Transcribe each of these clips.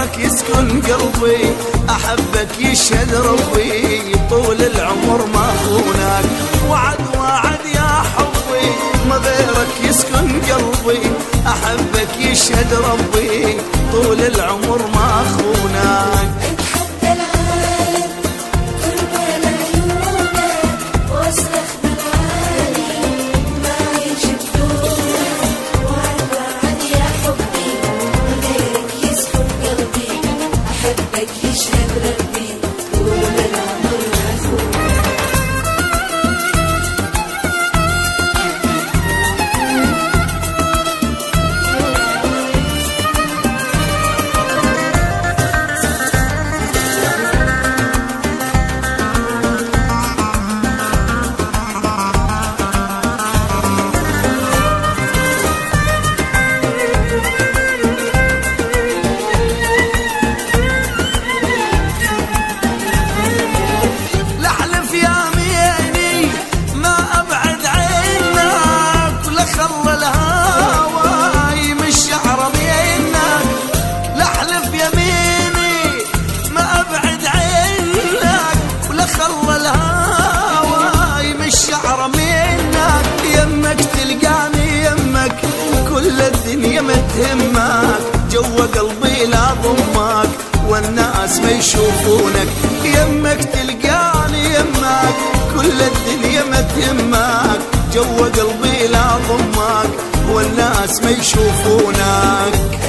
غيرك يسكن قلبي، أحبك يشهد ربي، طول العمر ما خونك، وعد يا حبي، ما غيرك يسكن قلبي، أحبك يشهد ربي، طول العمر ما خونك. الدنيا ما تهمك، جوا قلبي لا ضمك، والناس ما يشوفونك، يمك تلقاني يمك، كل الدنيا ما تهمك، جوا قلبي لا ضمك، والناس ما يشوفونك.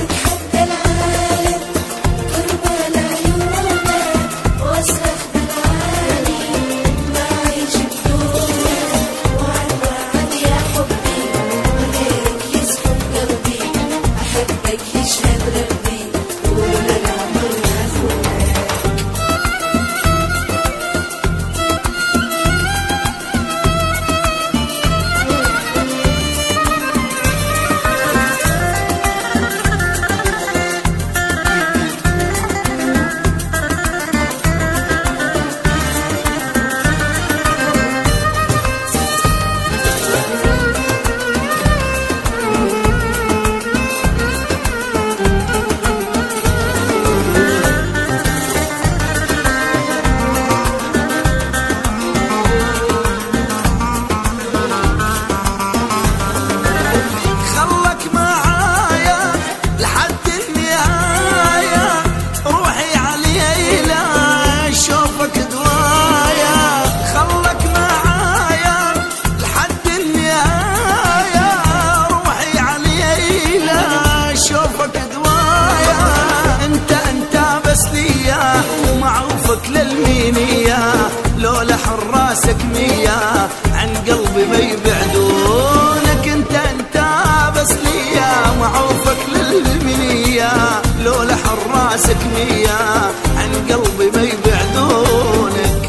لولا حراسك مية عن قلبي ما يبعدونك، انت بس ليا معروفك للمنية، لولا حراسك مية عن قلبي ما يبعدونك.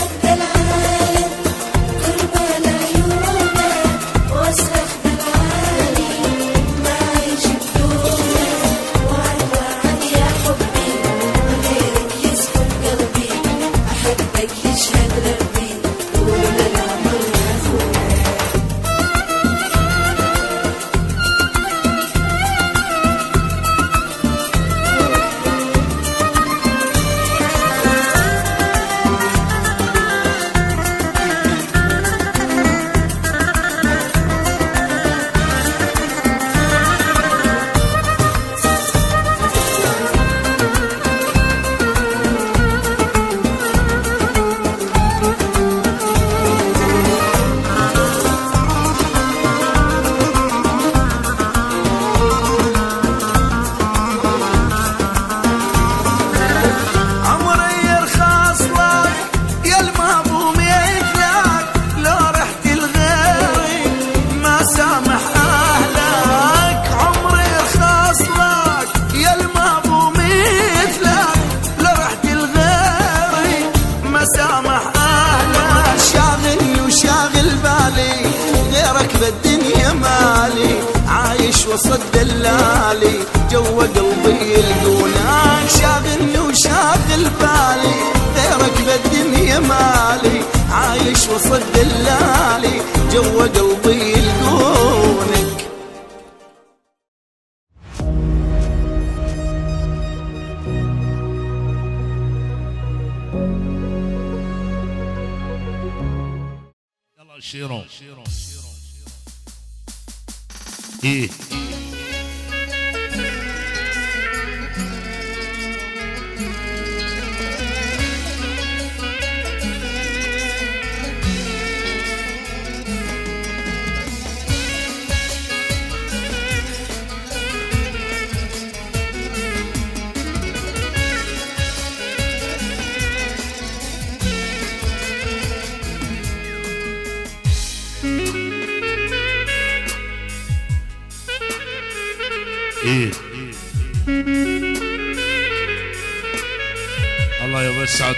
بالدنيا مالي عايش وسط دلالي، جوا قلبي يلقونك، شاغلني وشاغل بالي، غيرك بالدنيا مالي عايش وسط دلالي، جوا قلبي يلقونك. شيرو ايه ايه الله يوسعك.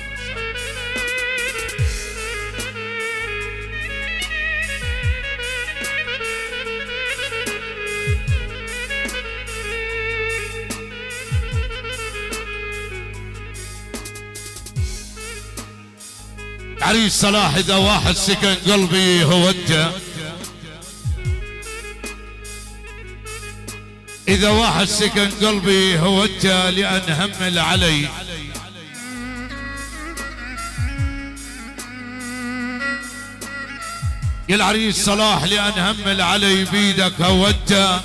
عريس صلاح اذا واحد سكن قلبي هو انت، إذا واحد سكن قلبي هو أنت، لأن همل علي يا العريس صلاح، لأن همل علي بيدك هو أنت.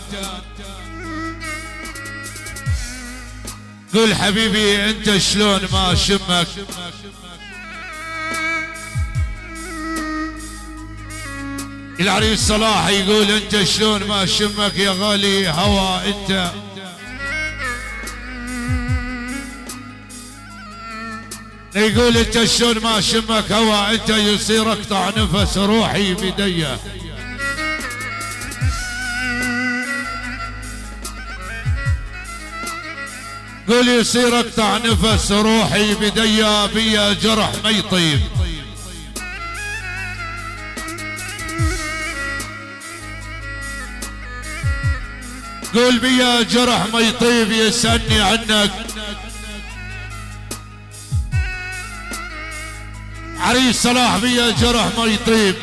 قول حبيبي أنت شلون ما شمك، العريس صلاح يقول انت شلون ما شمك يا غالي هوا انت. يقول انت شلون ما شمك هوا انت، يصير اقطع نفس روحي بيدي. قول يصير اقطع نفس روحي بيدي، بيا جرح ما يطيب. قول بيا جرح ما يطيب يسألني عنك. عريس صلاح بيا جرح ما يطيب،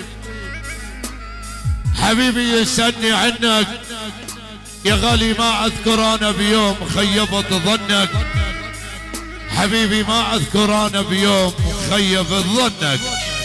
حبيبي يسألني عنك يا غالي، ما اذكر انا بيوم خيبت ظنك، حبيبي ما اذكر انا بيوم خيبت ظنك.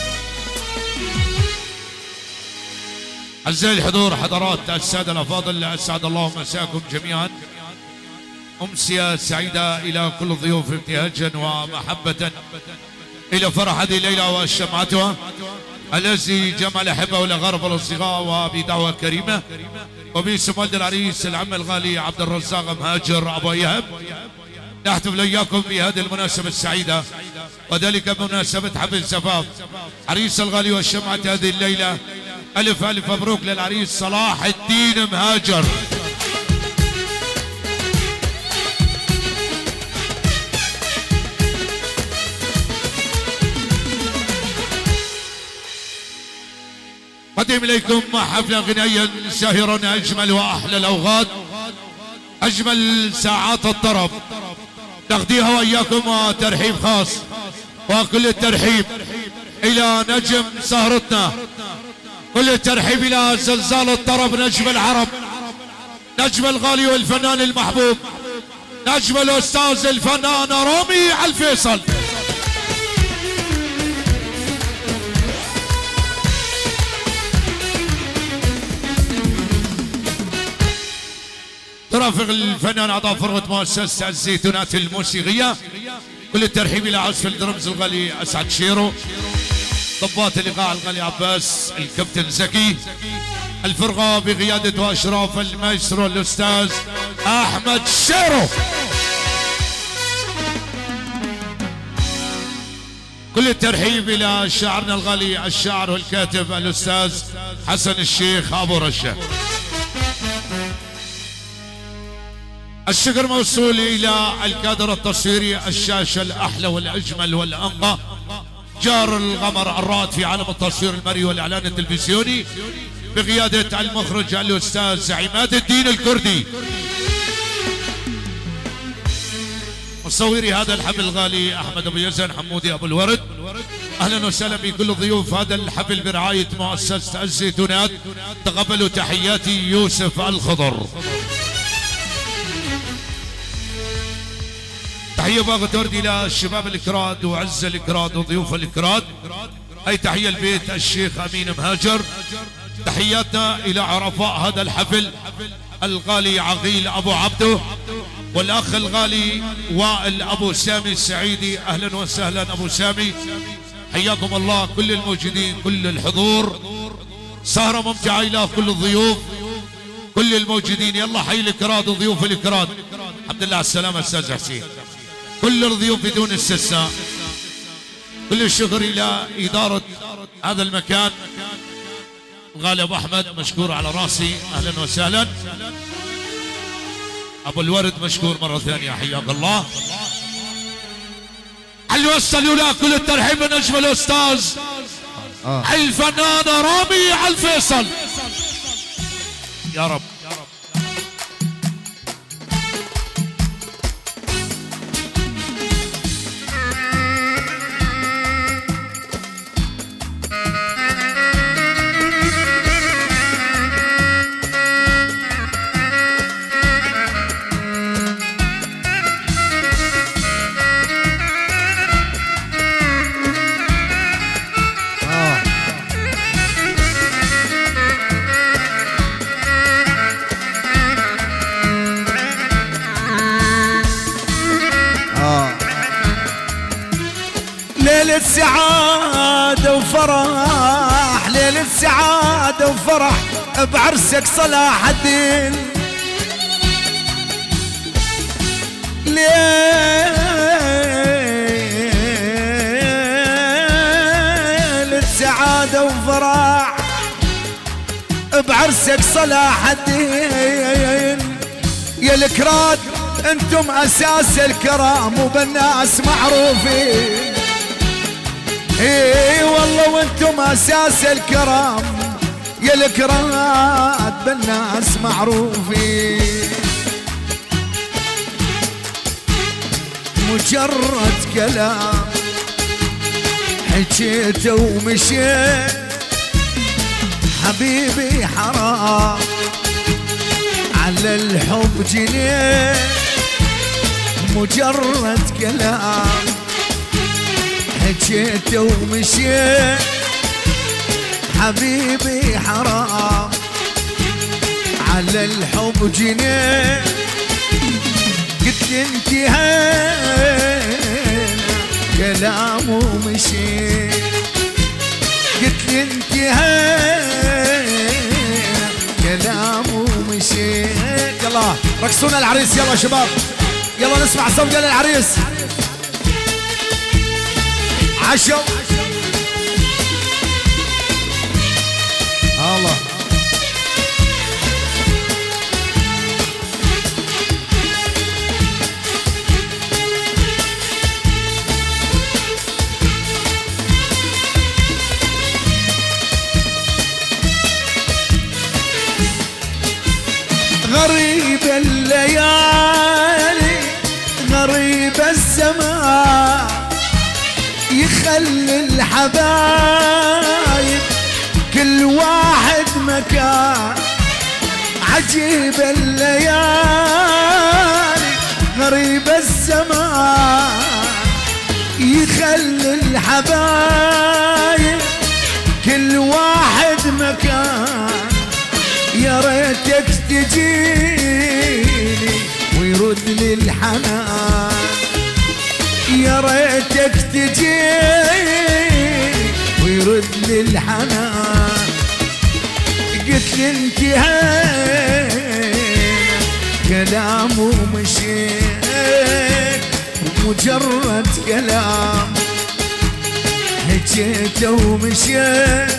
أعزائي الحضور، حضرات السادة الأفاضل، أسعد الله مساكم جميعا. أمسية سعيدة إلى كل الضيوف ابتهاجا ومحبة إلى فرح هذه الليلة وشمعتها الذي جمع الأحبة والأغارب والأصدقاء، وبدعوة كريمة وباسم والد العريس العم الغالي عبد الرزاق مهاجر أبو إيهاب، نحتفل إياكم بهذه المناسبة السعيدة، وذلك بمناسبة حفل زفاف عريس الغالي وشمعة هذه الليلة. ألف ألف مبروك للعريس صلاح الدين مهاجر. قدم إليكم حفلا غنائيا ساهرا، أجمل وأحلى الأوقات، أجمل ساعات الطرب نقضيها وإياكم، وترحيب خاص وكل الترحيب إلى نجم سهرتنا، كل الترحيب إلى زلزال الطرب، نجم العرب، نجم الغالي والفنان المحبوب، نجم الأستاذ الفنان رامي الفيصل. ترافق الفنان أعضاء فرقة مؤسسة الزيتونات الموسيقية، كل الترحيب إلى عزف الدرمز الغالي أسعد شيرو، ضباط اللقاء الغالي عباس، الكابتن زكي، الفرقة بقيادة واشراف المايسترو الاستاذ احمد شيرو، كل الترحيب الى شاعرنا الغالي الشاعر والكاتب الاستاذ حسن الشيخ ابو رشا. الشكر موصول الى الكادر التصويري، الشاشة الاحلى والاجمل والانقى، جار الغمر الرائد في عالم التصوير المرئي والاعلان التلفزيوني، بقيادة المخرج الاستاذ عماد الدين الكردي. مصوري هذا الحفل الغالي احمد ابو يزن، حمودي ابو الورد. اهلا وسهلا بكل ضيوف هذا الحفل برعاية مؤسسة الزيتونات. تقبلوا تحياتي يوسف الخضر. تحية باغي تورد الى الشباب الكراد وعز الكراد وضيوف الكراد، هي تحية البيت الشيخ أمين مهاجر. تحياتنا إلى عرفاء هذا الحفل الغالي عقيل أبو عبده، والأخ الغالي وائل أبو سامي السعيدي. أهلا وسهلا أبو سامي، حياكم الله كل الموجودين كل الحضور. سهرة ممتعة إلى كل الضيوف كل الموجودين. يلا حي الكراد وضيوف الكراد. الحمد لله على السلامة أستاذ حسين. كل الضيوف بدون استثناء. كل الشكر إلى إدارة هذا المكان. الغالي أبو أحمد مشكور على راسي، أهلا وسهلا. أبو الورد مشكور مرة ثانية، حياك الله. على الوسط الأولى كل الترحيب من أجمل أستاذ حي الفنان رامي على الفيصل. يا رب ليلة سعادة وفرح، ليلة سعادة وفرح بعرسك صلاح الدين. ليلة سعادة وفرح بعرسك صلاح الدين. يا الكراد انتم اساس الكرام وبالناس معروفين. اي والله وانتم اساس الكرام يا الكراد بالناس معروفين. مجرد كلام حكيته ومشيت حبيبي حرام على الحب جنيت. مجرد كلام حكيت ومشيت حبيبي حرام على الحب جنيت. قلت انتهينا كلام ومشيت. قلت انتهينا كلام ومشيت. يلا رقصونا العريس، يلا شباب يلا نسمع صفقة للعريس. عشو الله غريب الليالي غريب الزمان يخلي الحبايب كل واحد مكان. عجيب الليالي غريب الزمان يخلي الحبايب كل واحد مكان. يا ريتك تجيني ويرد لي الحنان. يا ريتك تجيني ويرد لي الحنان. قلت لي انتهينا كلام ومشيت. مجرد كلام حكيت ومشيت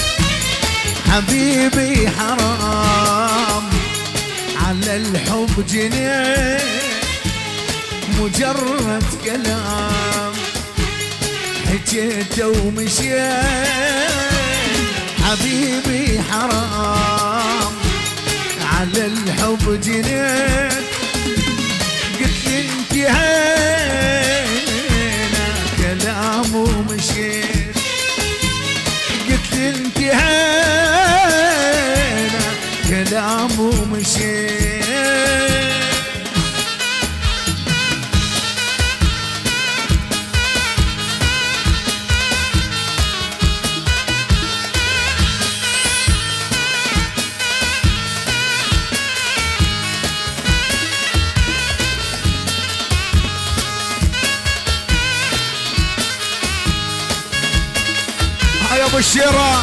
حبيبي حرام على الحب جنيت. مجرد كلام حكيت ومشيت حبيبي حرام على الحب جنيت. قلت لي انتهينا كلام ومشيت. قلت لي انتهينا كلام ومشيت. ابو الشيرة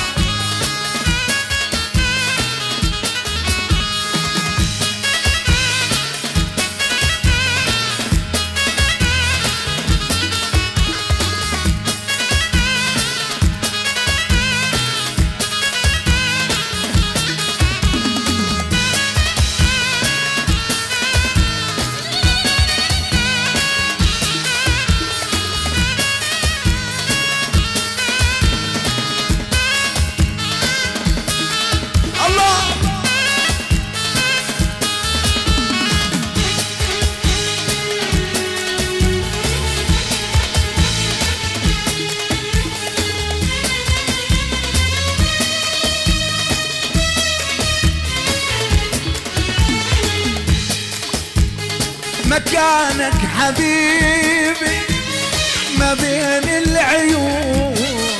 مكانك حبيبي ما بين العيون،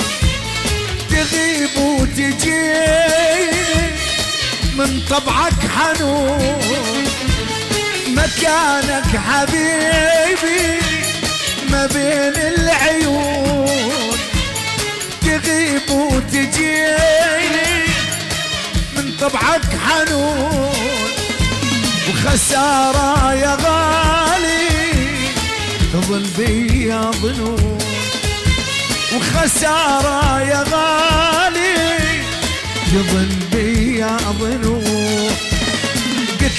تغيب وتجيني من طبعك حنون. مكانك حبيبي ما بين العيون، تغيب وتجيني من طبعك حنون. وخسارة يا غالي تظل بيا ظنون، وخسارة يا غالي تظل بيا ظنون. قلت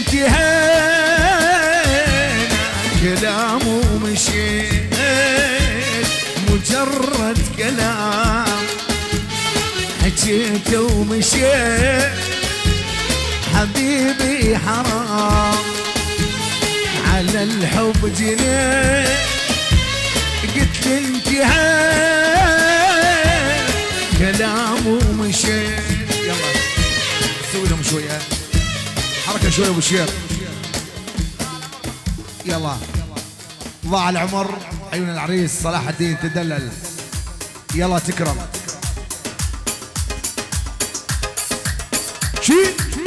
انتهينا كلام ومشيت، مجرد كلام حكيت ومشيت. حبيبي حرام على الحب جنيت، قلت انتهيت كلام ومشيت. يلا سوي لهم شوية حركة شوية ابو شير. يلا ضاع العمر عيون العريس صلاح الدين تدلل. يلا تكرم شي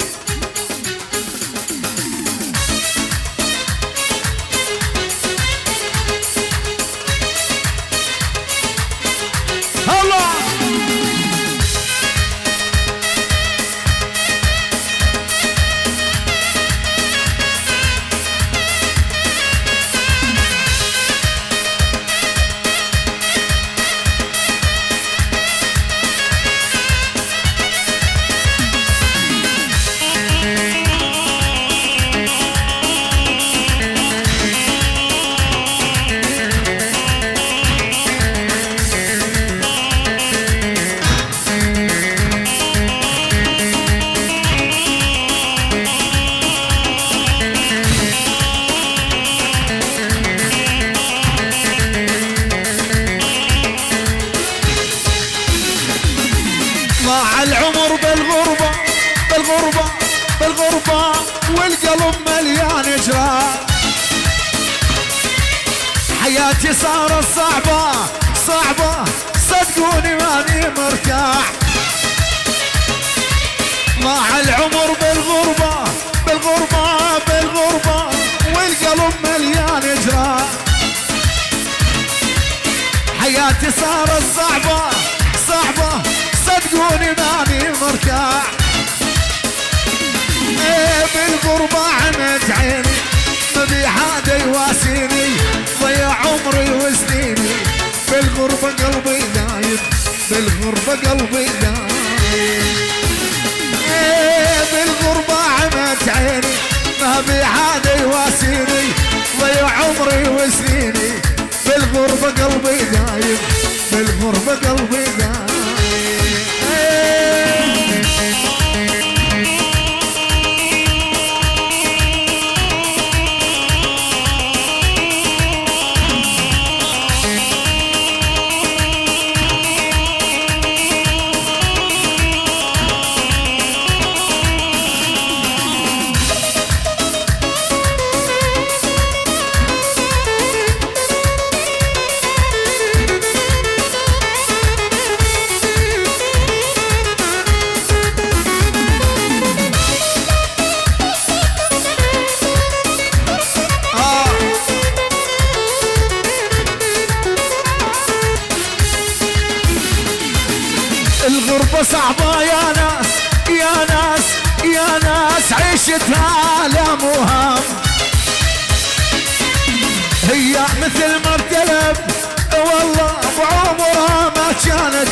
بالغربة والقلب مليان إجراء. حياتي صارت صعبة صعبة صدقوني ماني مرتاح. ضاع العمر بالغربة بالغربة بالغربة والقلب مليان إجراء. حياتي صارت صعبة صعبة صدقوني ماني مرتاح. بالغربة عمت عيني ما بي حدا يواسيني، ضيع عمري وسنيني. بالغربة قلبي دايب بالغربة قلبي دايب. بالغربة عمت عيني ما بي حدا يواسيني، ضيع عمري وسنيني. بالغربة قلبي دايب بالغربة قلبي دايب. الغربة صعبة يا ناس يا ناس يا ناس عيشتها آلام وهام هي مثل ما ارتلب والله بعمرها ما كانت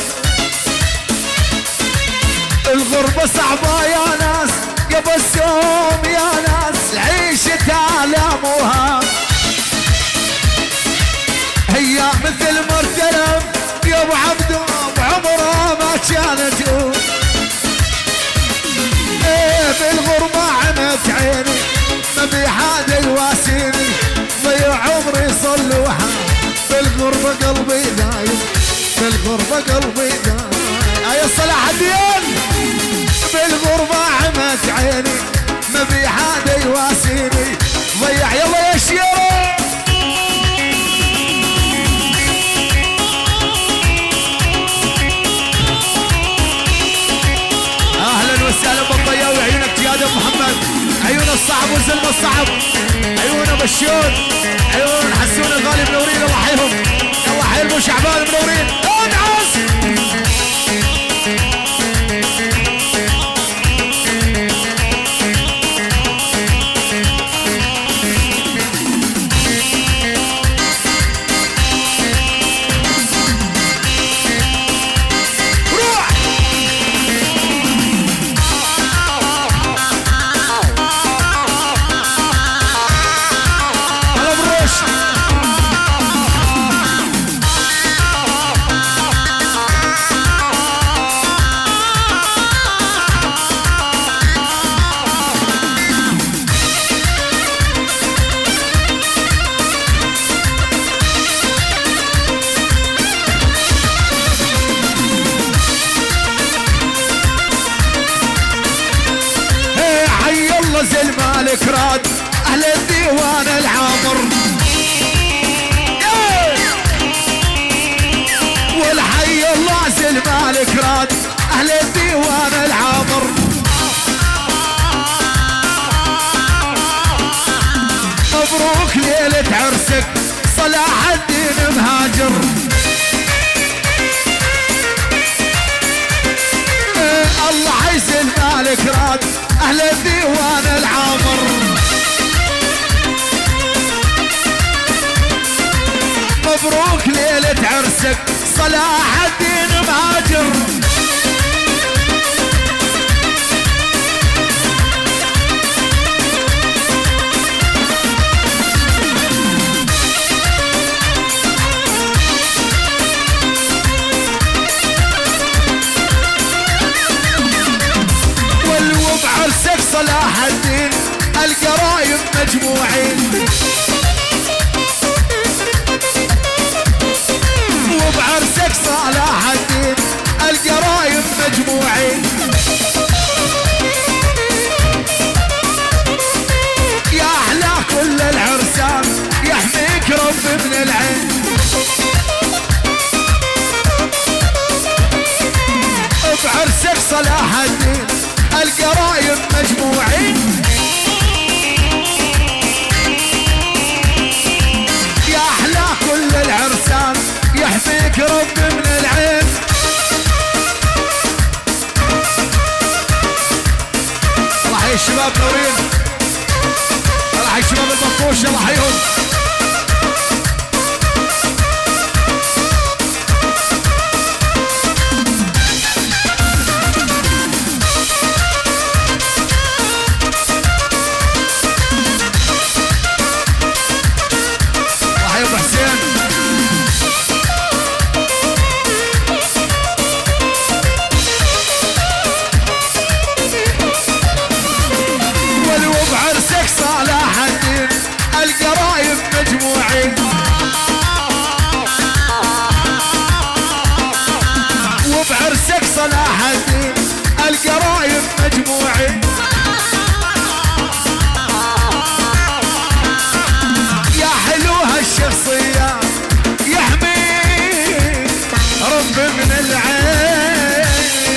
الغربة صعبة يا ناس يا بسوم يا ناس عيشتها آلام وهام هي مثل ما ارتلب يا ابو عبد بعمرها ما كانت بالغربة عمت عيني ما في حدا يواسيني ضيع عمري صلوها بالغربة قلبي دايم بالغربة قلبي دايم يا صلاح الدين بالغربة عمت عيني ما في حدا يواسيني ضيع يلا يا شيرة اهلا وسهلا بالضياوي عيونك يا ابو محمد عيون الصعب وزلمة الصعب عيون بشون عيون حسون الغالي منورين الله حيهم يلا حي ابو شعبان منورين انعس المالك راد اهل الديوان العامر والحي الله زل مالك راد اهل الديوان العامر مبروك ليلة عرسك صلاح الدين مهاجر الله يزل مالك راد اهل الديوان العامر مبروك ليلة عرسك صلاح الدين مهاجر عرسك صلاح الدين القرايب مجموعين وبعرسك صلاح الدين القرايب مجموعين يا احلى كل العرسان يحميك رب من العين وبعرسك صلاح الدين القرايب مجموعين يا احلى كل العرسان يحميك رب من العين الله حي الشباب نورين الله حي الشباب المنقوش الله حيهم القرايب مجموعين وبعرسك صلاح الدين القرايب مجموعين يا حلوها الشخصية يحميك رب من العين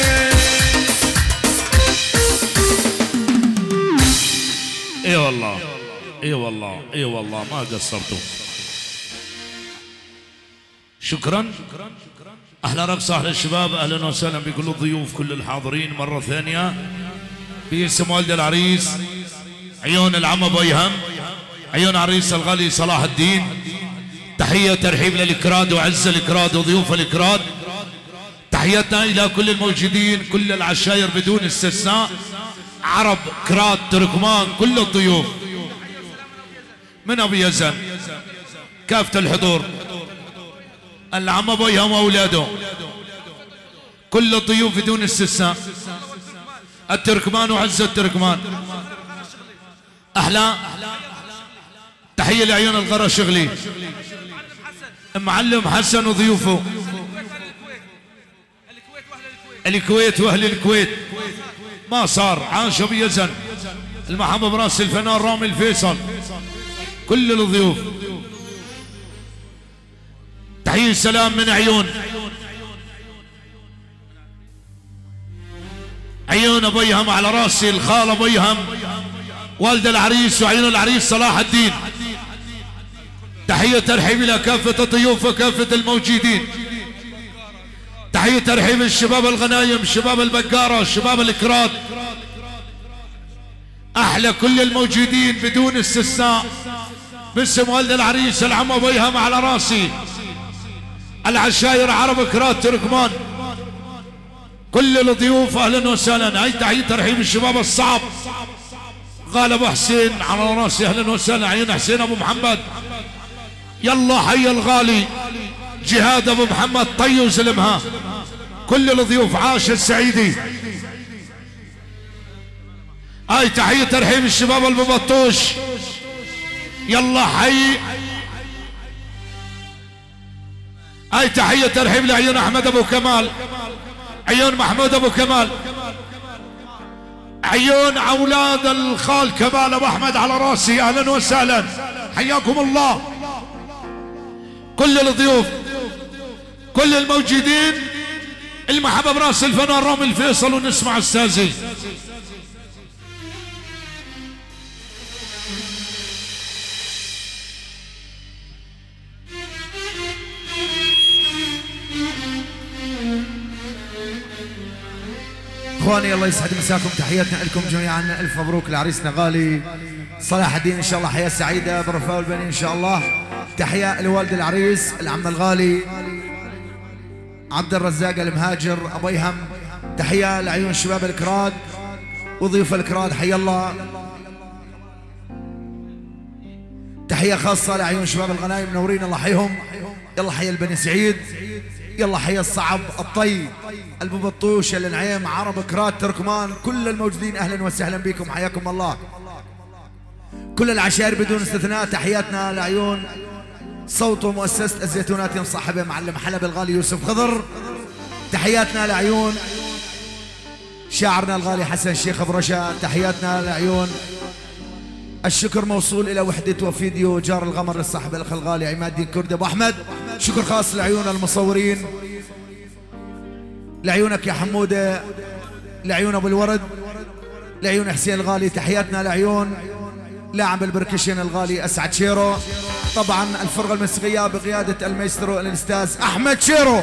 اي والله اي والله اي والله ما قصرتوا. شكرا. احلى رقصة احلى الشباب، اهلا وسهلا بكل الضيوف كل الحاضرين مرة ثانية باسم والد العريس عيون العم ابو ايهم، عيون عريس الغالي صلاح الدين. تحية ترحيب للإكراد وعز الإكراد وضيوف الإكراد. تحياتنا إلى كل الموجودين كل العشاير بدون استثناء، عرب كراد تركمان كل الضيوف من أبو يزن كافة الحضور، العم أبو ايهم وأولاده كل الضيوف بدون استثناء، التركمان وعز التركمان. أحلى تحية لعيون الغرة شغلي معلم حسن وضيوفه، الكويت واهل الكويت ما صار، عاش ابو يزن، المحبب براس الفنان رامي الفيصل، كل الضيوف. تحية سلام من عيون ابو ايهم على راسي، الخال ابو ايهم والد العريس وعيون العريس صلاح الدين. تحية ترحيب إلى كافة الضيوف وكافة الموجودين. تحية ترحيب الشباب الغنايم، شباب البقارة، شباب الإكراد، أحلى كل الموجودين بدون استثناء باسم والد العريس العم أبو ايهم على راسي، العشاير عرب إكراد تركمان، كل الضيوف أهلا وسهلا. هاي تحية ترحيب الشباب الصعب، غالب أبو حسين على راسي أهلا وسهلا، عيون حسين أبو محمد، يلا حي الغالي جهاد ابو محمد طي وسلمها، كل الضيوف عاش السعيدي. هاي تحية ترحيب الشباب المبطوش، يلا حي. هاي تحية ترحيب لعيون احمد ابو كمال، عيون محمود ابو كمال، عيون اولاد الخال كمال ابو احمد على راسي اهلا وسهلا، حياكم الله كل الضيوف كل الموجودين. المحبة براس الفنان رامي الفيصل ونسمع استاذي. اخواني الله يسعد مساكم، تحياتنا لكم جميعا، الف مبروك لعريسنا غالي صلاح الدين، ان شاء الله حياة سعيدة بالرفاه والبنين ان شاء الله. تحية لوالد العريس العم الغالي عبد الرزاق المهاجر ابو ايهم. تحية لعيون شباب الكراد وضيوف الكراد، حي الله. تحية خاصة لعيون شباب الغنايم منورين الله حيهم، يلا حي البني سعيد، يلا حي الصعب الطي الببطوش النعيم عرب كراد تركمان، كل الموجودين اهلا وسهلا بكم حياكم الله. كل العشائر بدون استثناء. تحياتنا لعيون صوت ومؤسسة الزيتونات مصاحبه معلم حلب الغالي يوسف خضر. تحياتنا لعيون شاعرنا الغالي حسن الشيخ ابو رشا. تحياتنا لعيون الشكر موصول الى وحدة وفيديو جار الغمر للصاحب الاخ الغالي عماد الدين كردي ابو احمد. شكر خاص لعيون المصورين، لعيونك يا حموده، لعيون ابو الورد، لعيون حسين الغالي. تحياتنا لعيون لاعب البركشن الغالي اسعد شيرو، طبعا الفرقه الموسيقيه بقياده المايسترو الاستاذ احمد شيرو.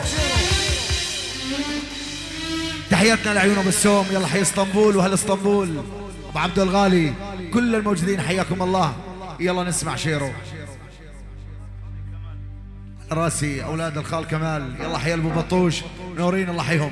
تحياتنا لعيون ابو السوم، يلا حي اسطنبول واهل اسطنبول، ابو عبد الغالي، كل الموجودين حياكم الله. يلا نسمع شيرو. راسي اولاد الخال كمال، يلا حي ابو بطوش منورين الله حيهم.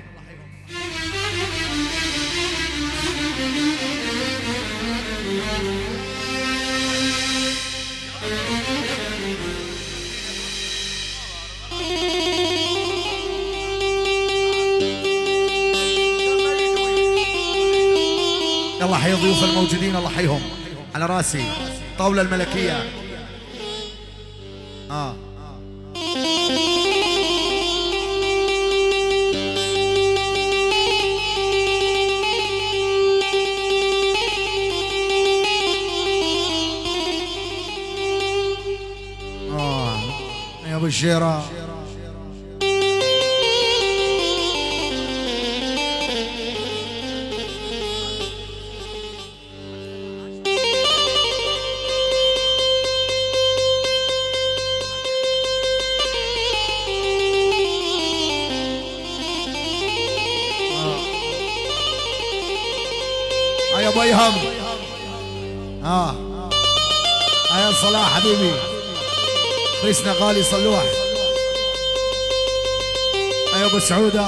الله حي ضيوف الموجودين الله حيهم على راسي. طاولة الملكية يا ابو الشيرة. ابو ايهم. يا صلاح حبيبي ريسنا غالي صلوح. يا ابو سعوده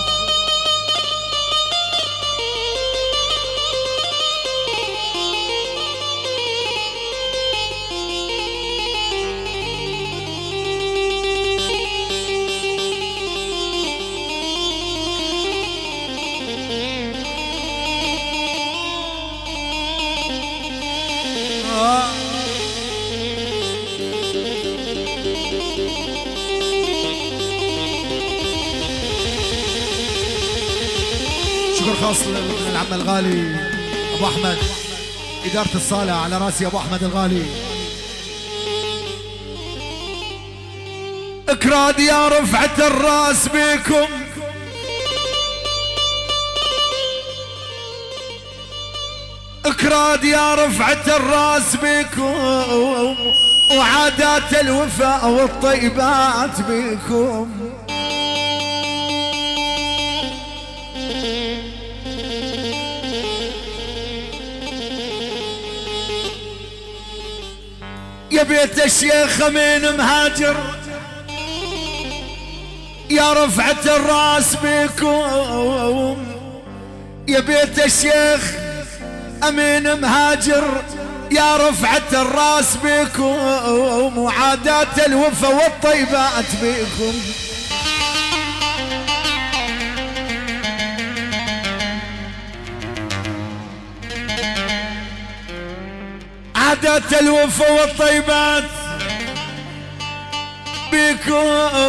شكر خاص للعم الغالي ابو احمد اداره الصاله على راسي ابو احمد الغالي. اكراد يا رفعه الراس بكم اكراد يا رفعه الراس بكم وعادات الوفاء والطيبات بكم. يا بيت الشيخ امين مهاجر يا رفعة الراس بكم. يا بيت الشيخ امين مهاجر يا رفعة الراس بكم وعادات الوفا والطيبات بكم. عادات الوفا والطيبات بكم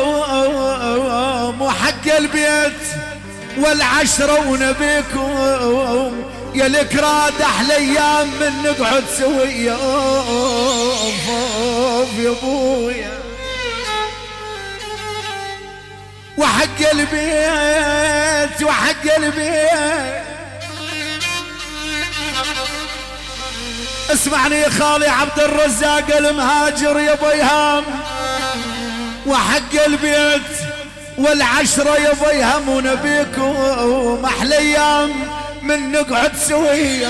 وحق البيت والعشرة ونبيكم. يا الكراد احلى ايام من نقعد سوية يا ابويا. وحق البيت وحق البيت اسمعني يا خالي عبد الرزاق المهاجر يا ابو ايهام. وحق البيت والعشرة يا ابو ايهام ونبيكم احلى ايام من نقعد سوية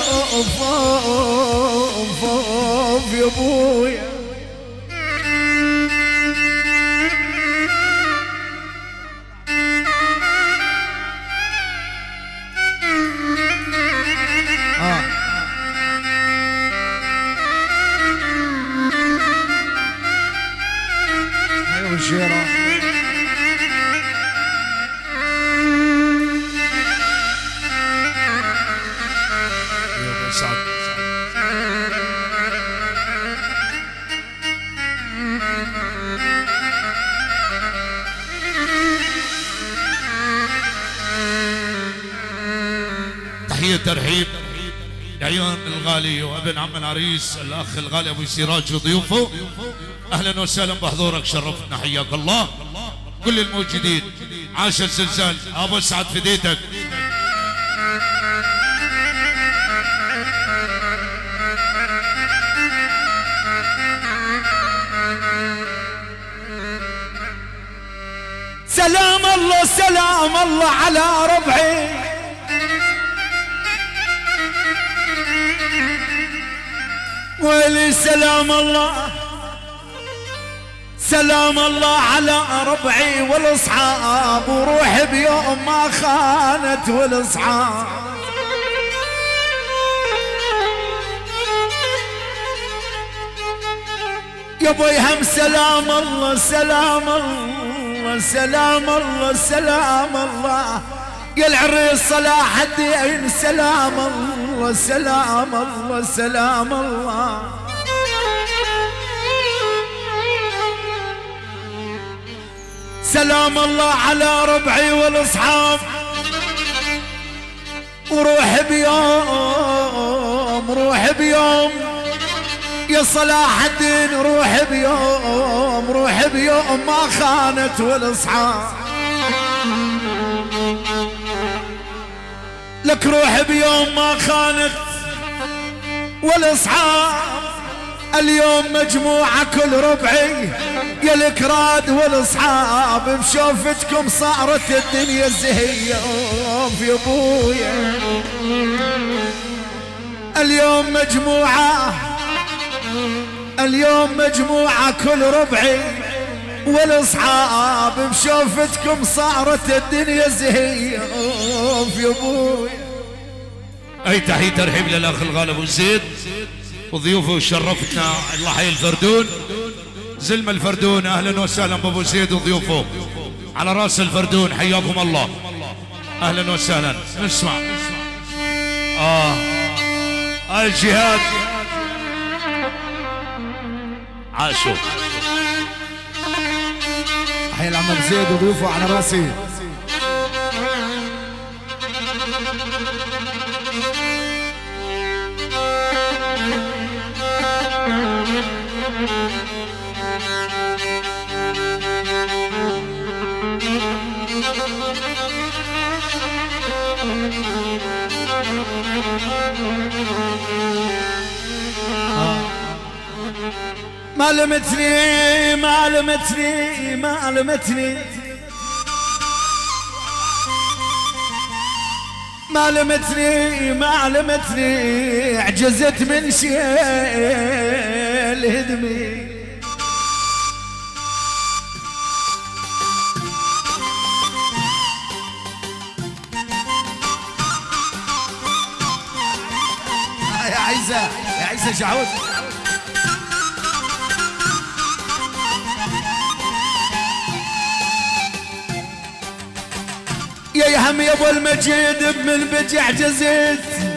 يا ابويا. الشيرة يا ابو سعد تحية ترحيب لعيون الغالي وابن عم العريس الاخ الغالي ابو سراج وضيوفه. اهلا وسهلا بحضورك شرفتنا حياك الله. كل الموجودين عاش الزلزال ابو سعد فديتك. سلام الله سلام الله على ربعي ويلي سلام الله سلام الله على ربعي والاصحاب وروحي بيوم ما خانت والاصحاب. يا ابو ايهم سلام الله سلام الله سلام الله سلام الله. يا العريس صلاح الدين سلام الله سلام الله سلام الله. سلام الله على ربعي والاصحاب وروح بيوم روح بيوم يا صلاح الدين روح بيوم روح بيوم ما خانت والاصحاب. لك روح بيوم ما خانت والاصحاب. اليوم مجموعة كل ربعي يا الكراد والاصحاب بشوفتكم صارت الدنيا زهية يا ابويا. اليوم مجموعة، اليوم مجموعة كل ربعي والاصحاب بشوفتكم صارت الدنيا زهيف يا ابوي. اي تحية ترحيب للاخ الغالب والزيد وضيوفه شرفتنا. الله حي الفردون، زلم الفردون، اهلا وسهلا بابو زيد وضيوفه على راس الفردون، حياكم الله، اهلا وسهلا. نسمع الجهاد عاشوا. حي العم ابو زيد وضيوفه على راسي. ما لمتني ما لمتني ما لمتني ما لمتني ما لمتني، عجزت من شيل هدمي. يا عيسى يا عيسى شعود. يا هم يا ابو المجيد من بجع جزيت.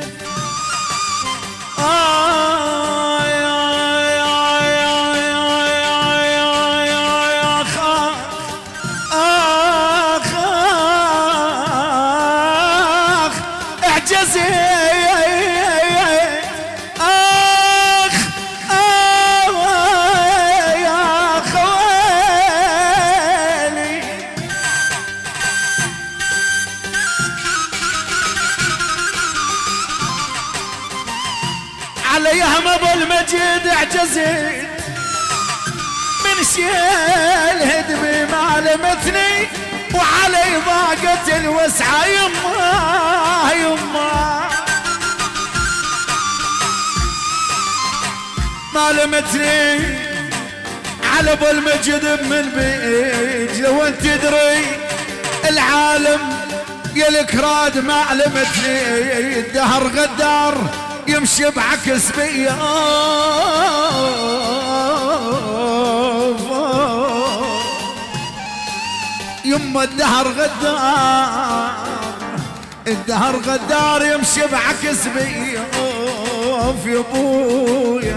عليهم ابو المجيد اعجزت من شيل هدمي، ما لمتني وعلي ضاقت الوسعه يما يما. ما لمتني على ابو المجيد من بيج، لو انت تدري العالم يا الكراد. ما لمتني الدهر غدار يمشي بعكس بيا، يما الدهر غدار، الدهر غدار يمشي بعكس بيا يا ابويا.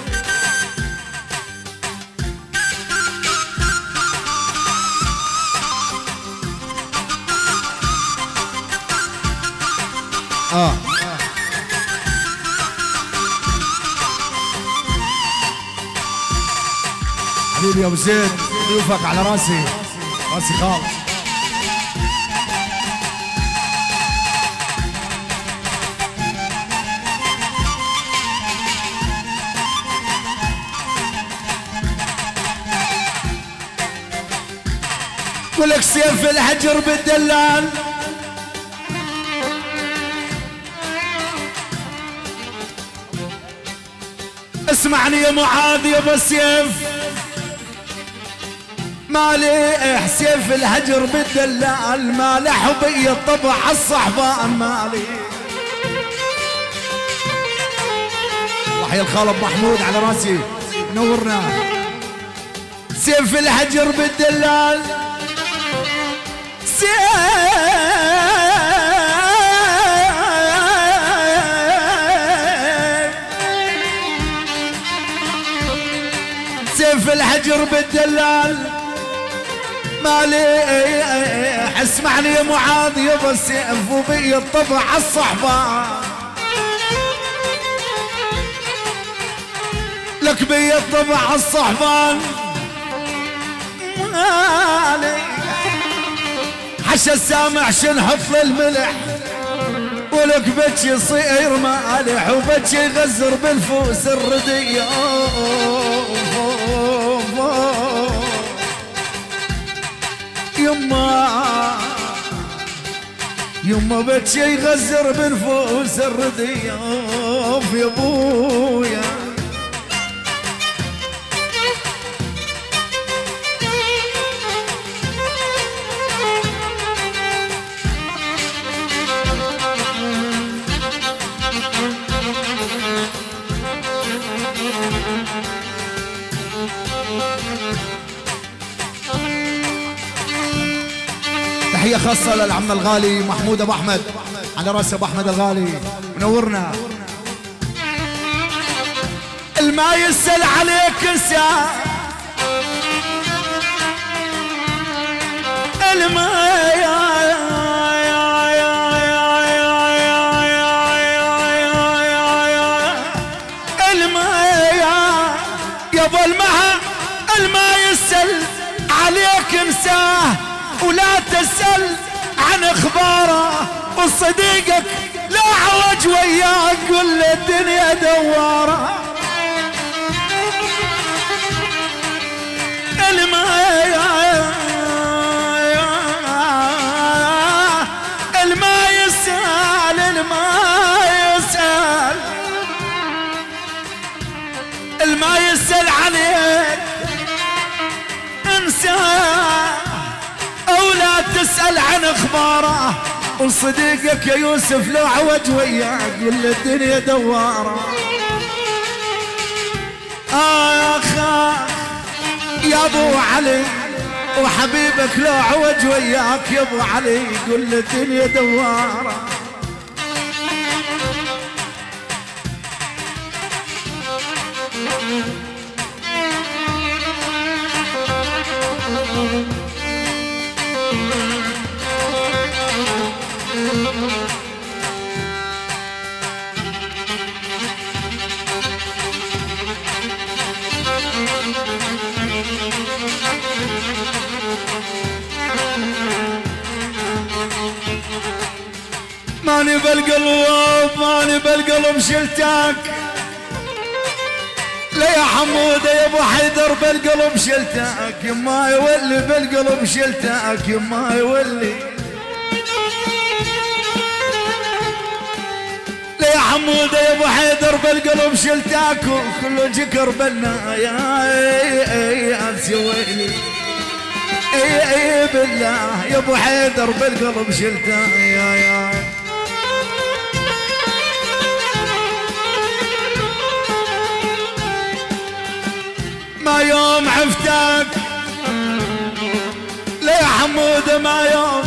حبيبي يا ابو زيد ضيوفك على راسي، راسي خالص. ولك سيف الحجر بالدلال، اسمعني يا معاذ يا ابو السيف، مالي سيف الهجر بالدلال، مالي حبي الطبع الصحبان مالي. الله حي الخالب محمود على راسي نورنا. سيف الهجر بالدلال، سيف الحجر بالدلال، مالي اسمعني يا معاذ يا ابو السيف، وبي الطبع الصحبان، لك بي الطبع الصحبان مالي. حش السامع شنحط للملح، ولك بتشي يصير مالح، وبتشي يغزر بالفوس الردية. يما يما بكي يغزر بنفوس الرضياف يا ابويا. تحية خاصة للعم الغالي محمود ابو احمد، على راس ابو احمد الغالي منورنا. الما يسأل عليك انسان، الما يابا الما يسأل عليك انساه، ولا تسأل عن اخباره، وصديقك لا عوج وياك كل الدنيا دواره. الما يسأل عليك انساه، او لا تسأل عن اخباره، وصديقك يا يوسف لو عوج وياك كل الدنيا دواره. يا ابو علي وحبيبك لو عوج وياك يا ابو علي كل الدنيا دواره. ماني بالقلب شلتك، لا يا حمودة يا ابو حيدر بالقلب شلتك، يما يولي بالقلب شلتك، يما يولي. لا يا حمودة يا ابو حيدر بالقلب شلتك، وكله جكر بنا يا سويلي. اي بالله يا ابو حيدر بالقلب شلتك يا ما يوم عفتك. لا يا حمود ما يوم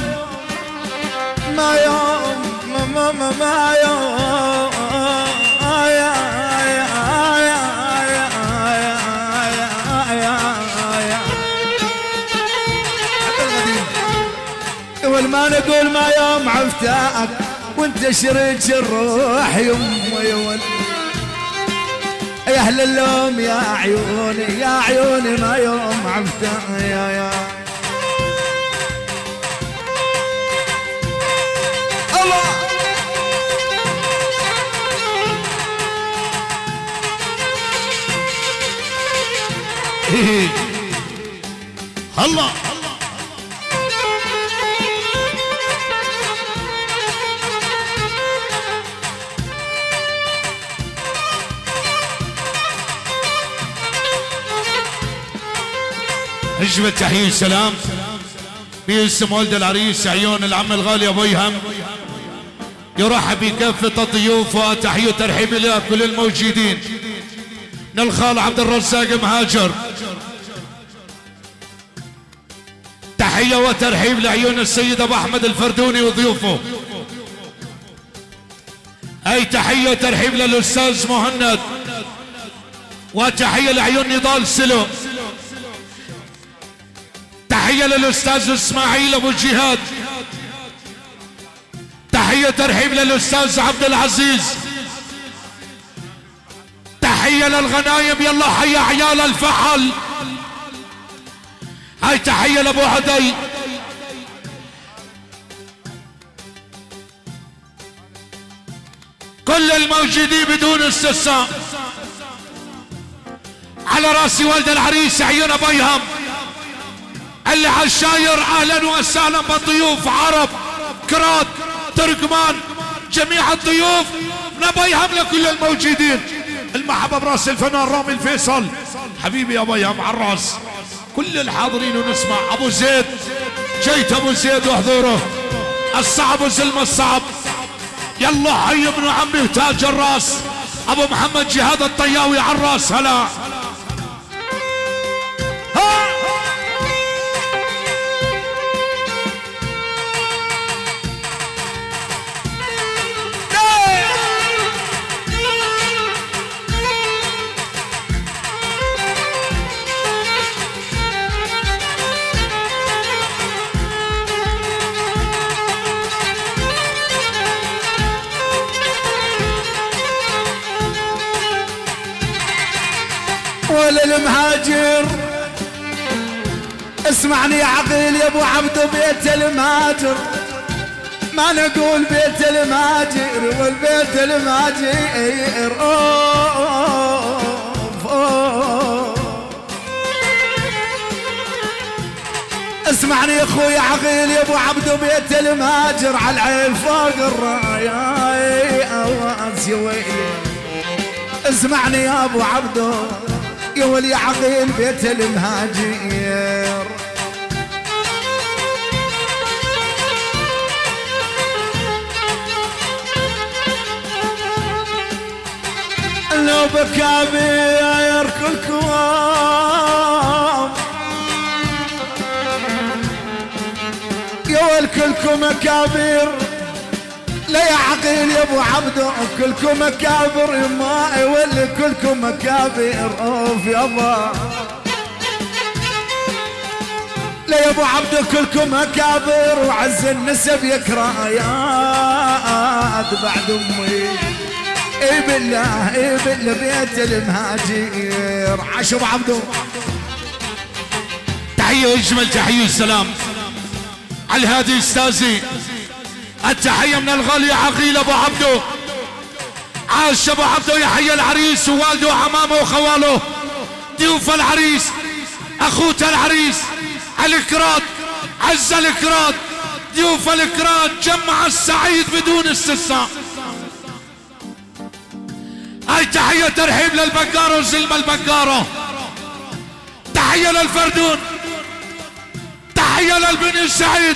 والما نقول ما يوم عفتك، وانت شريك الروح يما يولي. يا اهل اللوم يا عيوني يا عيوني ما يوم عفتك يا الله. الله اجمل تحية سلام باسم ولد العريس عيون العم الغالي ابو ايهم، يرحب بكافة الضيوف وتحية ترحيب الى كل الموجودين. من الخال عبد الرزاق مهاجر، تحية وترحيب لعيون السيد ابو احمد الفردوني وضيوفه. اي تحية وترحيب للاستاذ مهند، وتحية لعيون نضال سلو. تحية للأستاذ إسماعيل أبو الجهاد، تحية ترحيب للأستاذ عبد العزيز، تحية للغنايم يلا حي عيال الفحل. هاي تحية لأبو عدي، كل الموجودين بدون استثناء. على راسي ولد العريس عيون أبو ايهم اللي على الشاير. اهلا وسهلا بالضيوف عرب كرات تركمان، جميع الضيوف نبيهم لكل الموجودين. المحبة براس الفنان رامي الفيصل، حبيبي يا بيهم عراس، كل الحاضرين ونسمع. ابو زيد، جيت ابو زيد وحضوره، الصعب وزلمة الصعب. يلا حي ابن عمي تاج الراس ابو محمد جهاد الطياوي عراس. هلا وللمهاجر اسمعني يا عقيل يا ابو عبدو، بيت المهاجر ما نقول بيت المهاجر والبيت المهاجر اسمعني يا اخوي عقيل يا ابو عبدو، بيت المهاجر على العين فوق الرايه اواز يا ويلي. اسمعني يا ابو عبدو يا ولي عقيل بيت المهاجر، لو بكابير كلكم يا ول كلكم مكابير، لا يا عقيل يا ابو عبدو كلكم مكابر، ما يولي كلكم مكابر. اوف يابا لا يا ابو عبدو كلكم مكابر، وعز النسب يكرايات بعد امي. اي بالله اي بالله بيت المهاجر. عاش ابو عبدو. تحية اجمل تحية السلام على الهادي استاذي، التحية من الغالي عقيل ابو عبدو. عاش ابو عبدو، يحيى العريس ووالده وعمامه وخواله، ضيوف العريس، اخوته العريس، الكراد، عز الكراد، ضيوف الكراد، جمع السعيد بدون استثناء. هاي تحية ترحيب للبقارة وزلمة البقارة، تحية للفردون، تحية للبني السعيد،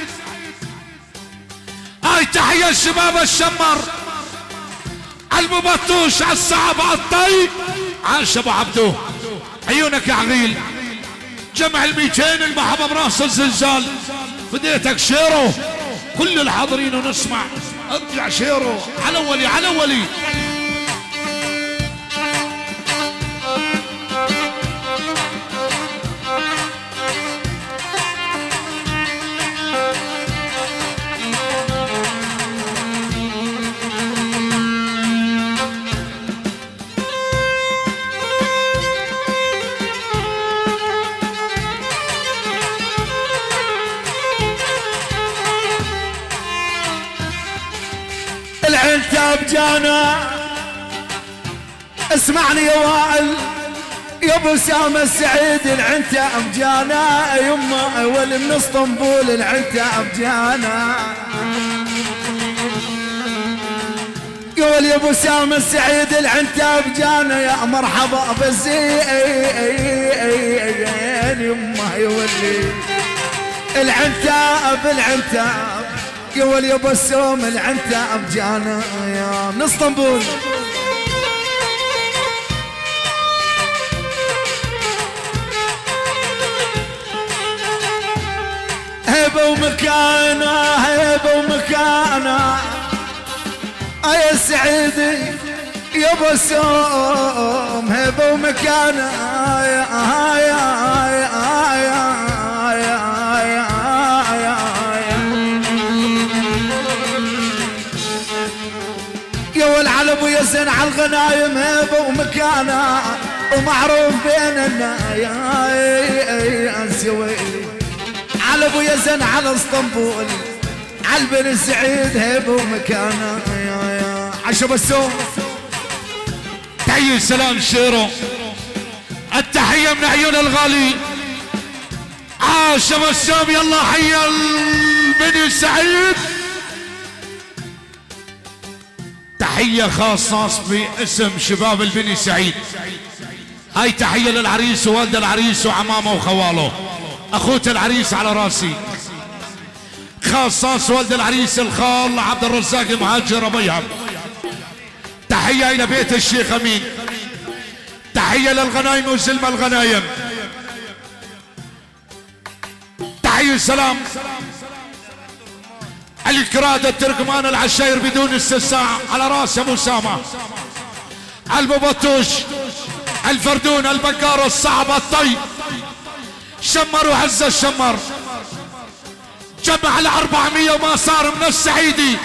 هاي تحية الشباب الشمر، المبطوش، الصعب، الطيب. عاش ابو عبدو، عيونك يا عقيل. جمع ال200 المحبة براس الزلزال، فديتك شيرو، كل الحاضرين ونسمع. ارجع شيرو على ولي على ولي. العنتاب جانا، اسمعني يا وائل يا ابو سامة السعيد، العنتاب جانا يما ولي من اسطنبول، العنتاب جانا يا ولي ابو سامة السعيد، العنتاب جانا يا مرحبا بالزين يما يا ولي. العنتاب العنتاب يا ولي ابو السوم، العنتاب جانا يا من اسطنبول. هيبه ومكانه هيبه ومكانه يا سعيدي يا ابو السوم، هيبه ومكانه يا والعلب ويزن على الغنايم، هيبه ومكانه ومعروف بيننا يا سويلي. علب ويزن على اسطنبول، على البن سعيد، هيبه ومكانه يا عشب السوم. تحية السلام شيرو، التحية من عيون الغالي. عاش ابو السوم. يلا حي البني سعيد، تحية خاصة باسم شباب البني سعيد. هاي تحية للعريس ووالد العريس وعمامه وخواله. اخوة العريس على راسي. خاصة والد العريس الخال عبد الرزاق مهاجر ابيهم. تحية الى بيت الشيخ امين. تحية للغنايم وزلمة الغنايم. تحية سلام الكراد التركمان العشاير بدون استثناء على راس ابو اسامه. البطوش الفردون البقار الصعب الطيب شمر وعز الشمر. جمع ال400 وما صار من السعيدي.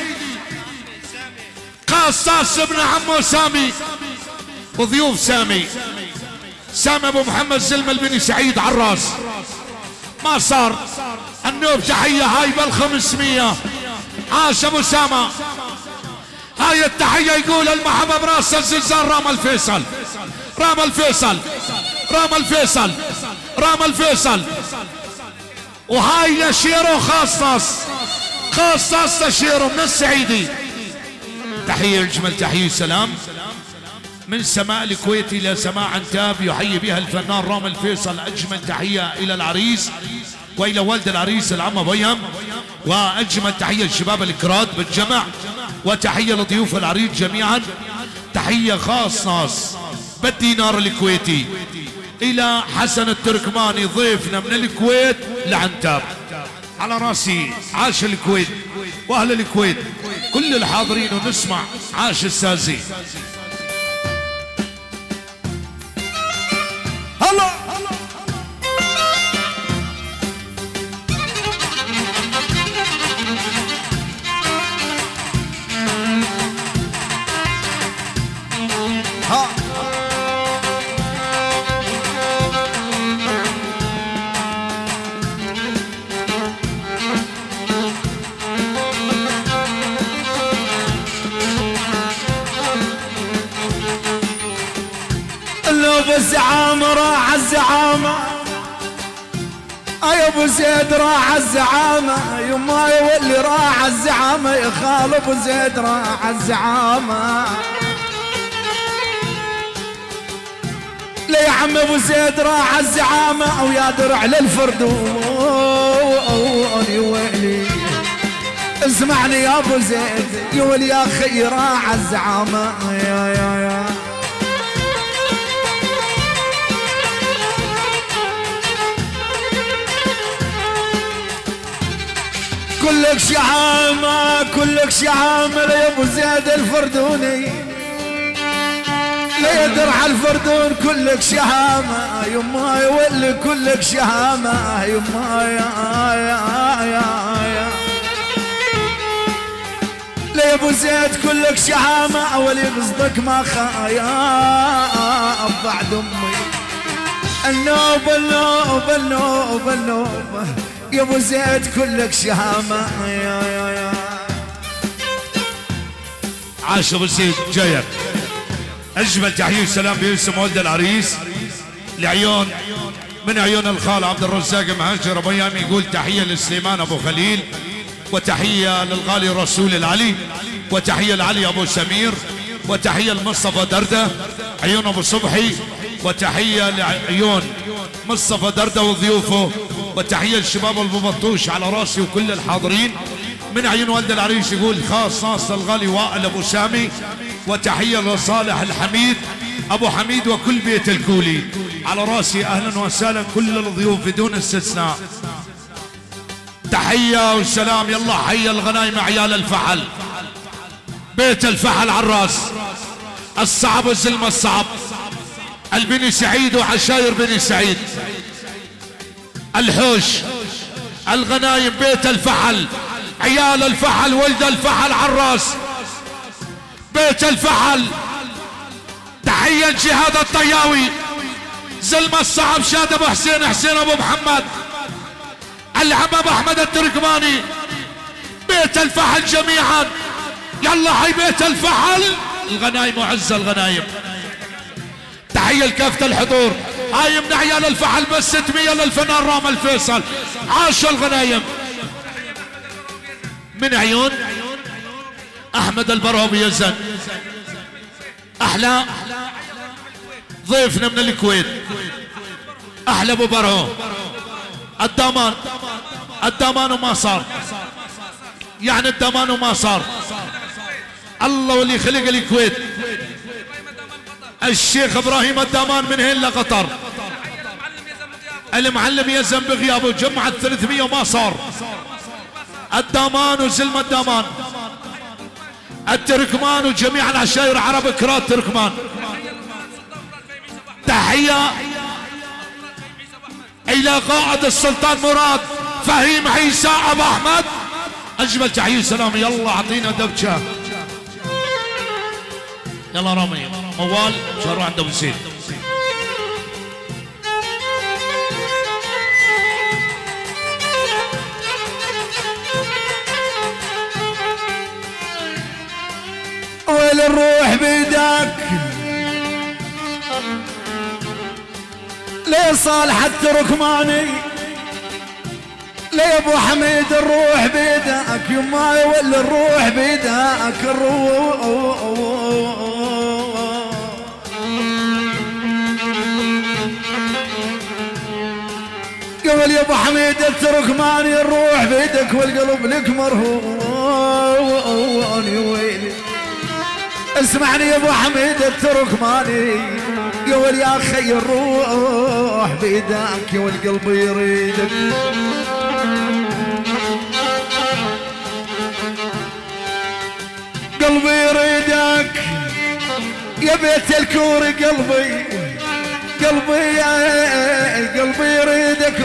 قاصاص ابن عمه سامي وضيوف سامي ابو محمد زلم البني سعيد عراس ما صار. النوب تحية هاي بال500. عاش ابو اسامه. هاي التحية يقول المحبة براس الزلزال رام الفيصل. رام الفيصل رام الفيصل رام الفيصل. وهاي لشيرو خاصة لشيرو من السعيدي. تحية الجمل تحية سلام من سماء الكويت الى سماء عنتاب يحيي بها الفنان رام الفيصل. اجمل تحية الى العريس والى والد العريس العم بيهم. واجمل تحية للشباب الكراد بالجمع. وتحية لضيوف العريس جميعا. تحية خاصة بالدينار الكويتي الى حسن التركماني ضيفنا من الكويت لعنتاب على راسي. عاش الكويت واهل الكويت كل الحاضرين ونسمع عاش السازي. هلا الزعامة راح الزعامة. يا ابو زيد راح الزعامة. يما يولي راح الزعامة. يا خال ابو زيد راح الزعامة. ليه يا عم ابو زيد راح الزعامة. ويا درع للفردون يا ويلي. اسمعني يا ابو زيد يولي يا اخي راح الزعامة. يا كلك شهامة كلك شهامة يا ابو زيد الفردوني. ليه درع الفردون كلك شهامة. يما يولي كلك شهامة. يما يا ليه ابو زيد كلك شهامة. اولي قصدك ما خايا بعد امي. النوب النوب النوب النوب يا ابو زيد كلك شهامة. يا عاش ابو زيد جايك. اجمل تحية وسلام باسم والد العريس لعيون من عيون الخال عبد الرزاق مهاجر ابيام. يقول تحية لسليمان ابو خليل. وتحية للغالي رسول العلي. وتحية لعلي ابو سمير. وتحية لمصطفى دردة عيون ابو صبحي. وتحية لعيون مصطفى دردة وضيوفه. وتحية للشباب البطوش على راسي وكل الحاضرين من عيون والد العريس. يقول خاص ناصر الغالي وائل ابو سامي. وتحية لصالح الحميد ابو حميد وكل بيت الكولي على راسي. اهلا وسهلا كل الضيوف بدون استثناء. تحية وسلام. يلا حي الغنايم عيال الفحل. بيت الفحل على الراس. الصعب والزلمة الصعب. البني سعيد وعشاير بني سعيد. الحوش الغنايم بيت الفحل. عيال الفحل ولد الفحل على الراس. بيت الفحل. تحية جهاد الطياوي. زلمة الصعب شاد ابو حسين حسين ابو محمد. العم ابو احمد التركماني. بيت الفحل جميعا. يلا حي بيت الفحل. الغنايم وعز الغنايم. تحية لكافة الحضور. هاي من عيال الفحل بس 600 للفنان رام الفيصل. عاشوا الغنايم من عيون احمد البرهو يزن. احلى ضيفنا من الكويت احلى ابو برهو. الدامان الدامان وما صار، يعني الدامان وما صار. الله واللي خلق الكويت الشيخ ابراهيم الدامان من هين لقطر. المعلم يزن بغيابه جمعت 300 وما صار. الدامان وزلمة الدامان، التركمان وجميع العشائر عرب كرات تركمان. تحية إلى قائد السلطان مراد فهيم عيسى أبو أحمد. أجمل تحية سلام. يلا أعطينا دبشة. يلا رامي موال شروع عند أبو سيد. ويل الروح بيدك ليه صالح التركماني، ليه ابو حميد الروح بيدك يما ويل الروح بيدك الروح. قبل يا ابو حميد التركماني الروح بيدك والقلب لك مرهون. يا ويلي اسمعني يا ابو حميد التركماني قول يا اخي الروح بيدك والقلب يريدك. قلبي يريدك يا بيت الكور، قلبي قلبي قلبي يريدك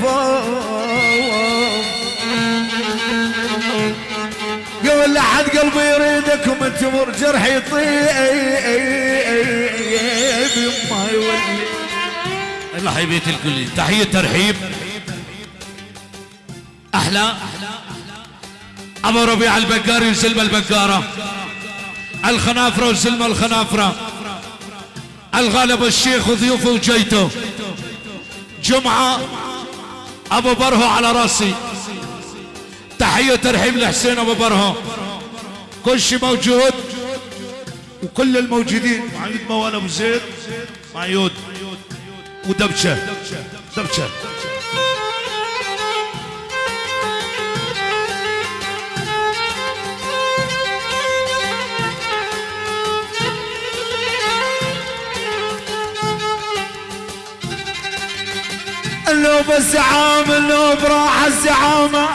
قول لحد قلبي يريدك ومن تمر جرح يطيب يما يولي. الله يا بيت الكل. تحية ترحيب احلى ابو ربيع البقاري وسلمى البقارة، الخنافرة وسلمى الخنافرة، الغالب الشيخ وضيوفه وجيته. جمعة ابو برهو على راسي. تحية ترحيب لحسين ابو برهو. كل شيء موجود وكل الموجودين. معيود موال ابو زيد معيود ودبشه دبشه. النوب الزعام النوب راح الزعامة.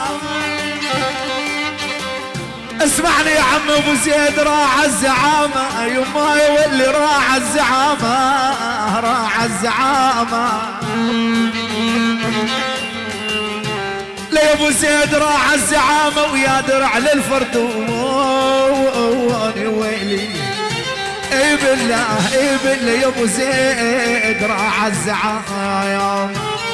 اسمعني يا عم ابو زيد راح الزعامة يما يولي راح الزعامة راح الزعامة. لي ابو زيد راح الزعامة ويا درع للفردون. ويلي اي بالله اي بالله يا ابو زيد راح الزعامة.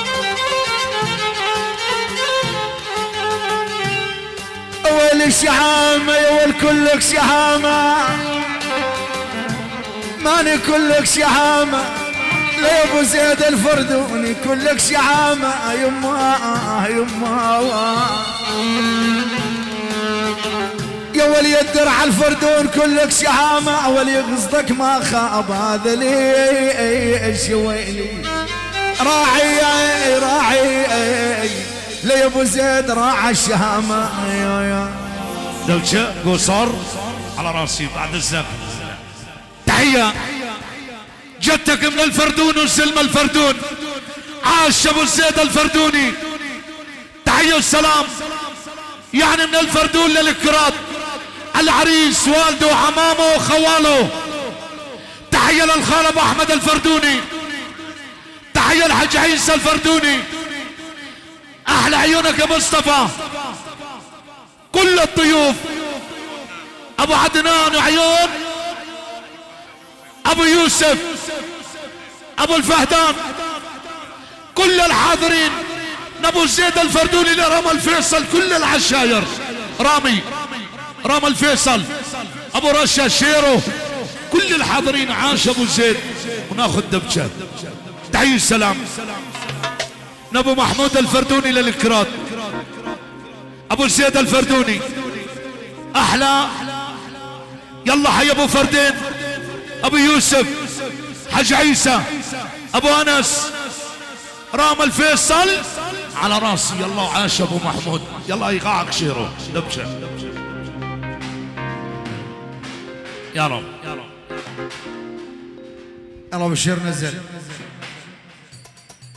ويل الشهامة يا ويل كلك شهامة، ماني كلك شهامة. يا ابو زيد الفردوني كلك شهامة يما يما. يا ولي الدرع الفردون كلك شهامة، ولي قصدك ما خاب هذا لي الشويلي. راعي راعي لي ابو زيد راعى الشهامة. دوشة قصر على راسي بعد الزق. تحية جدتك من الفردون وسلمى الفردون، عاش ابو زيد الفردوني. تحية والسلام يعني من الفردون للكرات، العريس والده وعمامه وخواله. تحية للخال ابو احمد الفردوني. تحية الحج عيسى الفردوني. احلى عيونك يا مصطفى. كل الضيوف ابو عدنان وعيون ابو يوسف ابو الفهدان، كل الحاضرين. ابو زيد الفردوني لرامي الفيصل، كل العشاير رامي الفيصل ابو رشا شيرو، كل الحاضرين. عاش ابو زيد. وناخذ دبشه. تحية السلام ابو محمود الفردوني للكرات، ابو زيد الفردوني. احلى يلا حي ابو فردين، ابو يوسف، حج عيسى، ابو انس، رام الفيصل على راسي. يلا عاش ابو محمود. يلا ايقاعك شيرو دبشه يا رب. يلا بشير نزل.